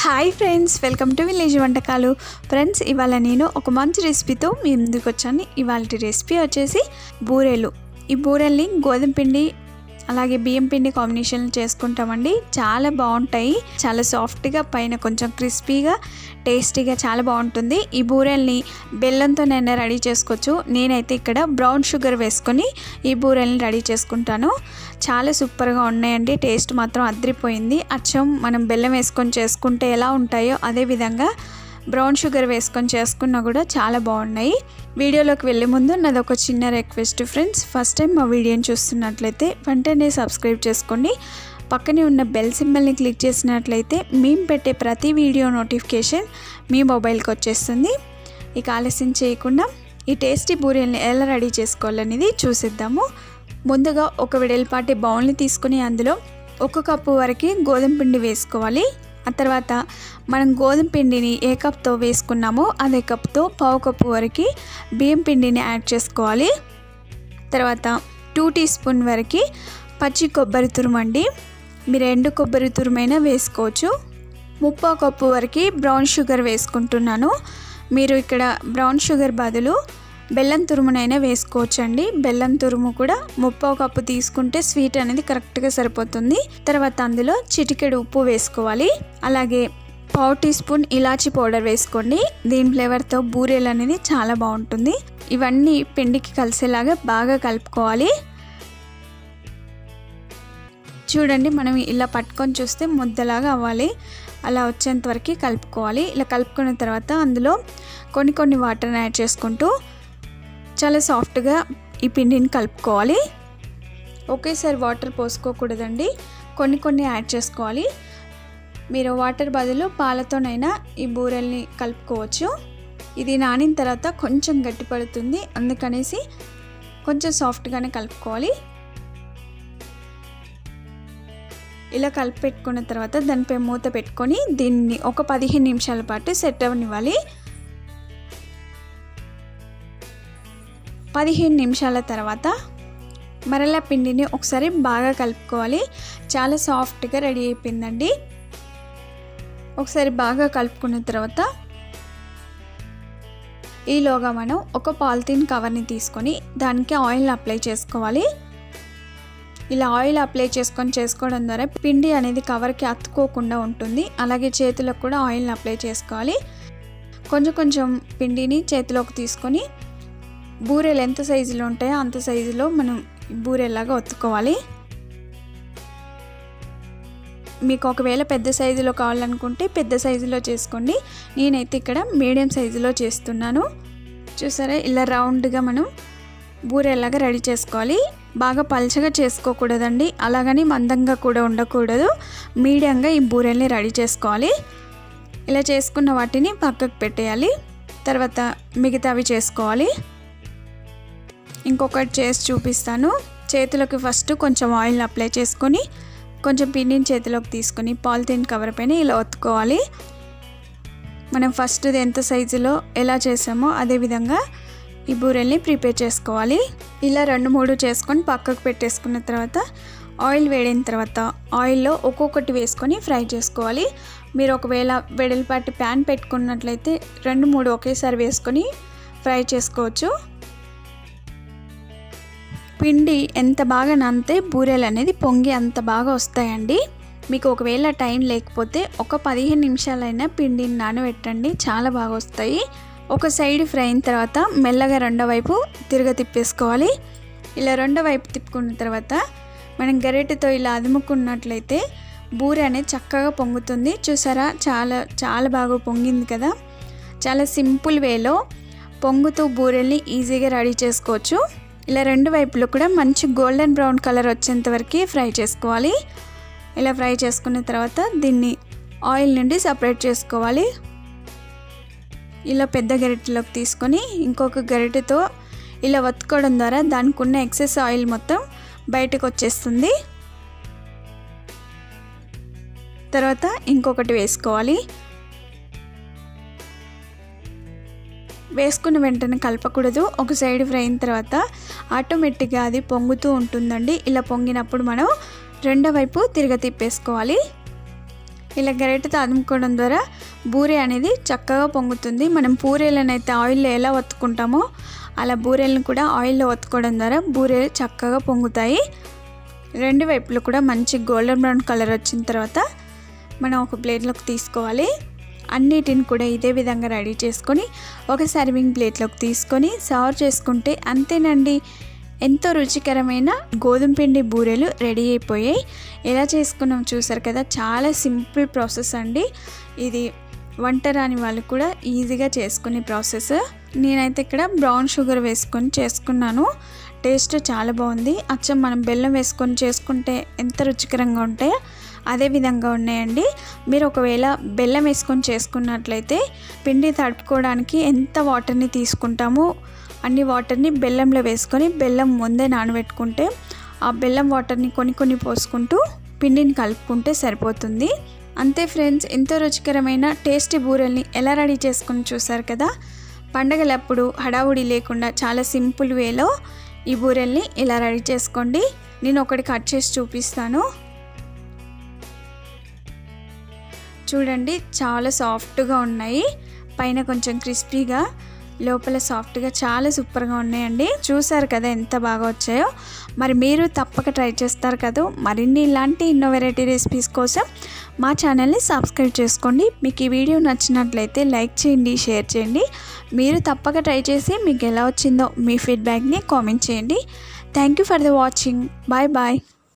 Hi friends, welcome to village వంటకాలు. Friends, ఇవాళ నేను ఒక మంచి రెసిపీతో మీ ముందుకు వచ్చాను. ఇవాళ రెసిపీ వచ్చేసి బూరెలు. ఈ బూరెల్ని గోధుమ పిండి అలాగే బియ్యం పిండి కాంబినేషన్ చేసుకుంటామండి. చాలా బాగుంటాయి. చాలా సాఫ్ట్గా, పైన కొంచెం క్రిస్పీగా, టేస్టీగా చాలా బాగుంటుంది. ఈ బూరెల్ని బెల్లంతోనైనా రెడీ చేసుకోవచ్చు. నేనైతే ఇక్కడ బ్రౌన్ షుగర్ వేసుకొని ఈ బూరెల్ని రెడీ చేసుకుంటాను. చాలా సూపర్గా ఉన్నాయండి. టేస్ట్ మాత్రం అదిరిపోయింది. అచ్చం మనం బెల్లం వేసుకొని చేసుకుంటే ఎలా ఉంటాయో అదే విధంగా బ్రౌన్ షుగర్ వేసుకొని చేసుకున్నా కూడా చాలా బాగున్నాయి. వీడియోలోకి వెళ్ళే ముందు నాది ఒక చిన్న రిక్వెస్ట్ ఫ్రెండ్స్. ఫస్ట్ టైం మా వీడియోని చూస్తున్నట్లయితే వెంటనే సబ్స్క్రైబ్ చేసుకోండి. పక్కనే ఉన్న బెల్ సింబల్ని క్లిక్ చేసినట్లయితే మేము పెట్టే ప్రతి వీడియో నోటిఫికేషన్ మీ మొబైల్కి వచ్చేస్తుంది. ఇక ఆలస్యం చేయకుండా ఈ టేస్టీ బూరెల్ని ఎలా రెడీ చేసుకోవాలనేది చూసిద్దాము. ముందుగా ఒక వెడల్పాటి బౌల్ని తీసుకుని అందులో 1 కప్పు వరకు గోధుమ పిండి వేసుకోవాలి. ఆ తర్వాత మనం గోధుమ పిండిని ఏ కప్తో వేసుకున్నామో అదే కప్తో 1/2 కప్పు వరకు బియ్యం పిండిని యాడ్ చేసుకోవాలి. తర్వాత 2 టీ స్పూన్ వరకు పచ్చి కొబ్బరి తురుమండి. మీరు ఎండు కొబ్బరి తురుమైనా వేసుకోవచ్చు. 1/2 కప్పు వరకు బ్రౌన్ షుగర్ వేసుకుంటున్నాను. మీరు ఇక్కడ బ్రౌన్ షుగర్ బదులు బెల్లం తురుమునైనా వేసుకోవచ్చండి. బెల్లం తురుము కూడా 1/2 కప్పు తీసుకుంటే స్వీట్ అనేది కరెక్ట్గా సరిపోతుంది. తర్వాత అందులో చిటికెడు ఉప్పు వేసుకోవాలి. అలాగే 1/2 టీ స్పూన్ ఇలాచీ పౌడర్ వేసుకోండి. దీని ఫ్లేవర్తో బూరెలు అనేది చాలా బాగుంటుంది. ఇవన్నీ పిండికి కలిసేలాగా బాగా కలుపుకోవాలి. చూడండి, మనం ఇలా పట్టుకొని చూస్తే ముద్దలాగా అవ్వాలి. అలా వచ్చేంత వరకు కలుపుకోవాలి. ఇలా కలుపుకున్న తర్వాత అందులో కొన్ని వాటర్ని యాడ్ చేసుకుంటూ చాలా సాఫ్ట్గా ఈ పిండిని కలుపుకోవాలి. ఒకేసారి వాటర్ పోసుకోకూడదండి, కొన్ని యాడ్ చేసుకోవాలి. మీరు వాటర్ బదులు పాలతోనైనా ఈ బూరెల్ని కలుపుకోవచ్చు. ఇది నానిన తర్వాత కొంచెం గట్టి పడుతుంది, అందుకనేసి కొంచెం సాఫ్ట్గానే కలుపుకోవాలి. ఇలా కలిపి పెట్టుకున్న తర్వాత దానిపై మూత పెట్టుకొని దీన్ని ఒక 15 నిమిషాల పాటు సెట్ అవ్వనివ్వాలి. 15 నిమిషాల తర్వాత మరలా పిండిని ఒకసారి బాగా కలుపుకోవాలి. చాలా సాఫ్ట్గా రెడీ అయిపోయిందండి. ఒకసారి బాగా కలుపుకున్న తర్వాత ఈలోగా మనం ఒక పాలిథిన్ కవర్ని తీసుకొని దానికి ఆయిల్ని అప్లై చేసుకోవాలి. ఇలా ఆయిల్ అప్లై చేసుకోవడం ద్వారా పిండి అనేది కవర్కి అతుక్కోకుండా ఉంటుంది. అలాగే చేతులకు కూడా ఆయిల్ని అప్లై చేసుకోవాలి. కొంచెం పిండిని చేతిలోకి తీసుకొని బూరెలు ఎంత సైజులో ఉంటాయో అంత సైజులో మనం బూరెలాగా ఒత్తుకోవాలి. మీకు ఒకవేళ పెద్ద సైజులో కావాలనుకుంటే పెద్ద సైజులో చేసుకోండి. నేనైతే ఇక్కడ మీడియం సైజులో చేస్తున్నాను. చూసారా, ఇలా రౌండ్గా మనం బూరెలాగా రెడీ చేసుకోవాలి. బాగా పల్చగా చేసుకోకూడదండి, అలాగని మందంగా కూడా ఉండకూడదు. మీడియంగా ఈ బూరెల్ని రెడీ చేసుకోవాలి. ఇలా చేసుకున్న వాటిని పక్కకు పెట్టేయాలి. తర్వాత మిగతావి చేసుకోవాలి. ఇంకొకటి చేసి చూపిస్తాను. చేతులకు ఫస్ట్ కొంచెం ఆయిల్ అప్లై చేసుకొని కొంచెం పిండిని చేతిలోకి తీసుకొని పాలిథిన్ కవర్ పైన ఇలా ఒత్తుకోవాలి. మనం ఫస్ట్ ఎంత సైజులో ఎలా చేసామో అదే విధంగా ఈ బూరెల్ని ప్రిపేర్ చేసుకోవాలి. ఇలా 2-3 చేసుకొని పక్కకు పెట్టేసుకున్న తర్వాత ఆయిల్ వేడిన తర్వాత ఆయిల్లో ఒక్కొక్కటి వేసుకొని ఫ్రై చేసుకోవాలి. మీరు ఒకవేళ వెడల్పాటి ప్యాన్ పెట్టుకున్నట్లయితే 2-3 ఒకేసారి వేసుకొని ఫ్రై చేసుకోవచ్చు. పిండి ఎంత బాగా నానితే బూరెలు అనేది పొంగి అంత బాగా వస్తాయండి. మీకు ఒకవేళ టైం లేకపోతే ఒక 15 నిమిషాలైనా పిండిని నానబెట్టండి, చాలా బాగా వస్తాయి. ఒక సైడ్ ఫ్రై అయిన తర్వాత మెల్లగా రెండో వైపు తిప్పేసుకోవాలి. ఇలా రెండో వైపు తిప్పుకున్న తర్వాత మనం గరిటెతో ఇలా అదుముకున్నట్లయితే బూరె అనేది చక్కగా పొంగుతుంది. చూసారా, చాలా బాగా పొంగింది కదా. చాలా సింపుల్ వేలో పొంగుతూ బూరెల్ని ఈజీగా రెడీ చేసుకోవచ్చు. ఇలా రెండు వైపులు కూడా మంచి గోల్డెన్ బ్రౌన్ కలర్ వచ్చేంత వరకు ఫ్రై చేసుకోవాలి. ఇలా ఫ్రై చేసుకున్న తర్వాత దీన్ని ఆయిల్ నుండి సపరేట్ చేసుకోవాలి. ఇలా పెద్ద గరిటెలోకి తీసుకొని ఇంకొక గరిటెతో ఇలా ఒత్తుకోవడం ద్వారా దానికి ఉన్న ఎక్సెస్ ఆయిల్ మొత్తం బయటకు వచ్చేస్తుంది. తర్వాత ఇంకొకటి వేసుకోవాలి. వేసుకున్న వెంటనే కలపకూడదు. ఒక సైడ్ ఫ్రై అయిన తర్వాత ఆటోమేటిక్గా అది పొంగుతూ ఉంటుందండి. ఇలా పొంగినప్పుడు మనం రెండో వైపు తిప్పేసుకోవాలి. ఇలా గరిటెతో అదుముకోవడం ద్వారా బూరె అనేది చక్కగా పొంగుతుంది. మనం పూరీలను అయితే ఆయిల్లో ఎలా ఒత్తుకుంటామో అలా బూరెలను కూడా ఆయిల్లో ఒత్తుకోవడం ద్వారా బూరెలు చక్కగా పొంగుతాయి. రెండు వైపులు కూడా మంచి గోల్డెన్ బ్రౌన్ కలర్ వచ్చిన తర్వాత మనం ఒక ప్లేట్లోకి తీసుకోవాలి. అన్నిటిని కూడా ఇదే విధంగా రెడీ చేసుకొని ఒక సర్వింగ్ ప్లేట్లోకి తీసుకొని సర్వ్ చేసుకుంటే అంతేనండి, ఎంతో రుచికరమైన గోధుమ పిండి బూరెలు రెడీ అయిపోయాయి. ఎలా చేసుకున్నాం చూసారు కదా, చాలా సింపుల్ ప్రాసెస్ అండి. ఇది వంట రాని వాళ్ళు కూడా ఈజీగా చేసుకునే ప్రాసెస్. నేనైతే ఇక్కడ బ్రౌన్ షుగర్ వేసుకొని చేసుకున్నాను. టేస్ట్ చాలా బాగుంది. అచ్చం మనం బెల్లం వేసుకొని చేసుకుంటే ఎంత రుచికరంగా ఉంటాయో అదే విధంగా ఉన్నాయండి. మీరు ఒకవేళ బెల్లం వేసుకొని చేసుకున్నట్లయితే పిండి తడుపుకోవడానికి ఎంత వాటర్ని తీసుకుంటామో అన్ని వాటర్ని బెల్లంలో వేసుకొని బెల్లం ముందే నానబెట్టుకుంటే ఆ బెల్లం వాటర్ని కొన్ని పోసుకుంటూ పిండిని కలుపుకుంటే సరిపోతుంది. అంతే ఫ్రెండ్స్, ఎంతో రుచికరమైన టేస్టీ బూరెల్ని ఎలా రెడీ చేసుకుని చూసారు కదా. పండగలప్పుడు హడావుడి లేకుండా చాలా సింపుల్ వేలో ఈ బూరెల్ని ఇలా రెడీ చేసుకోండి. నేను ఒకటి కట్ చేసి చూపిస్తాను. చూడండి, చాలా సాఫ్ట్గా ఉన్నాయి. పైన కొంచెం క్రిస్పీగా, లోపల సాఫ్ట్గా, చాలా సూపర్గా ఉన్నాయండి. చూసారు కదా ఎంత బాగా వచ్చాయో. మరి మీరు తప్పక ట్రై చేస్తారు కదా. మరిన్ని ఇలాంటి ఎన్నో వెరైటీ రెసిపీస్ కోసం మా ఛానల్ని సబ్స్క్రైబ్ చేసుకోండి. మీకు ఈ వీడియో నచ్చినట్లయితే లైక్ చేయండి, షేర్ చేయండి. మీరు తప్పక ట్రై చేసి మీకు ఎలా వచ్చిందో మీ ఫీడ్బ్యాక్ని కామెంట్ చేయండి. Thank you for the watching. Bye bye.